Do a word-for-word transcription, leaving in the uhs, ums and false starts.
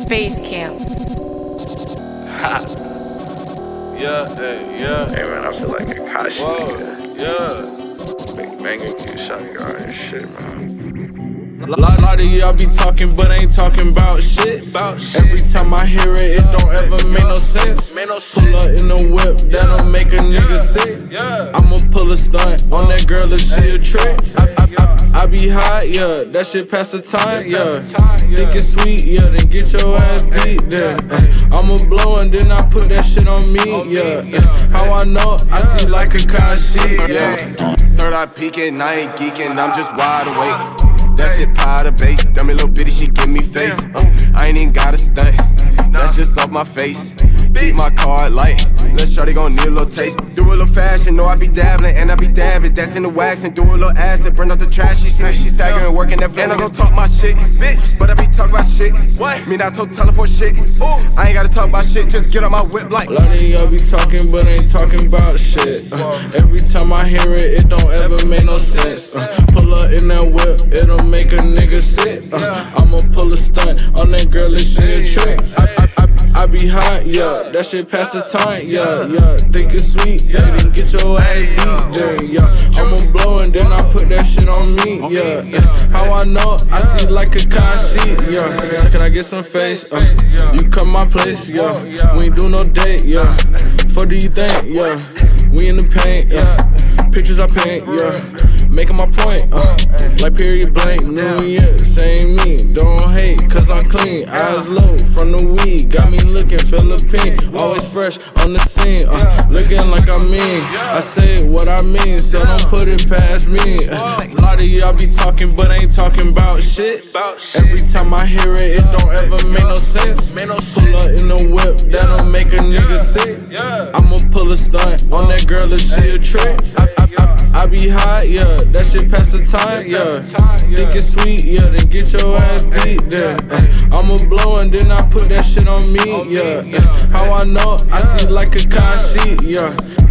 Space Camp. Ha. Yeah, hey, yeah. Hey man, I feel like KAKASHI. Whoa, yeah. Big banging, keep shotting guard and shit, man. Lot, lot of y'all be talking, but ain't talking about shit. About shit. Every time I hear it, it don't ever make no sense. Make no Pull up in the whip, that'll make a nigga sick. Yeah. I'ma pull a stunt on that girl if she a trick. I, I, I, I be high, yeah, that shit past the time, yeah. Think it's sweet, yeah, then get your ass beat, then uh, I'ma blow and then I put that shit on me, yeah. Uh, how I know? I see like KAKASHI, yeah. Third eye peeking, I ain't geeking, I'm just wide awake. That shit powder base, dummy little bitty, she give me face. uh, I ain't even got a stunt, that's just off my face. Keep my card light, little shorty gon' need a little taste. Do a little fashion, know I be dabbling and I be dabbing. That's in the wax and do a little acid, burn out the trash. She see me, she staggering, working that flow. And I gon' talk my shit, but I be talking about shit. Me not to teleport shit, I ain't gotta talk about shit, just get on my whip like. A lot of y'all be talking, but ain't talking about shit. uh, Every time I hear it, it don't ever make no sense. uh, Pull up in that whip, it'll make a nigga sit. uh, I'ma pull a stunt on that girl if she a trick. I, I, I, I be hot, yeah, that shit past the time, yeah, yeah. Think it's sweet, yeah, then get your ass beat, then, yeah. I'ma blow and then I put that shit on me, yeah. uh, How I know? I see like KAKASHI, yeah. Can I get some face? Uh, you come my place, yeah. We ain't do no date, yeah. Fuck do you think, yeah? We in the paint, yeah. Pictures I paint, yeah. Making my point, uh, like period blank, new year, same me, don't hate, cause I'm clean, eyes low, from the weed, got me looking Philippine, always fresh on the scene, uh, looking like I mean, I say what I mean, so don't put it past me. uh, A lot of y'all be talking, but ain't talking about shit. Every time I hear it, it don't ever make no sense. Pull up in the whip, that'll make a nigga sick. I'ma pull a stunt on that girl if she a trick. I, I, I, I be high, yeah, that shit past the time, yeah. Think it's sweet, yeah, then get your ass beat, then uh, I'ma blow and then I put that shit on me, yeah. uh, How I know? I see like KAKASHI, yeah.